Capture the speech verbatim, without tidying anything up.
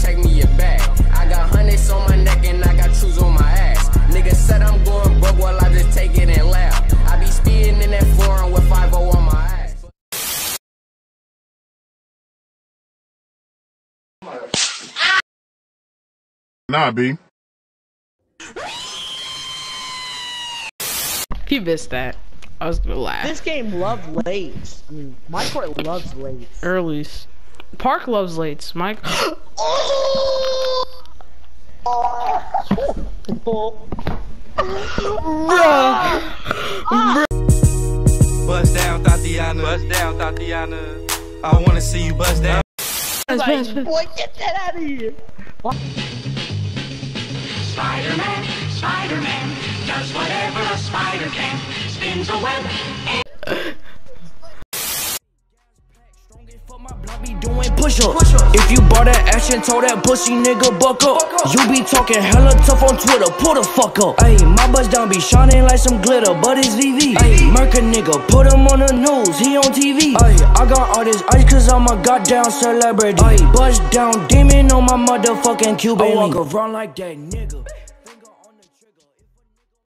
check me a bag. I got hundreds on my neck and I got shoes on my ass. Nigga said I'm going broke, well I just take it and laugh. I be speeding in that foreign with five oh on my ass. Nah, B. He missed that. I was gonna laugh. This game loves lates. I mean, my court loves lates. Earlies. Park loves lates. Mike. Bust down, Tatiana. Bust down, Tatiana. I wanna see you bust down. Like, boy, get that out of here. Spider-Man, Spider-Man, does whatever a spider can, spins a web. If you bought that action, told that pussy nigga buck up. You be talking hella tough on Twitter, pull the fuck up. Ayy, my bust down be shining like some glitter, but it's V V. Ayy, murk a nigga, put him on the news, he on T V. Ayy, I got all this ice cause I'm a goddamn celebrity. Ayy, bust down demon on my motherfucking Cuban. I walk around like that nigga.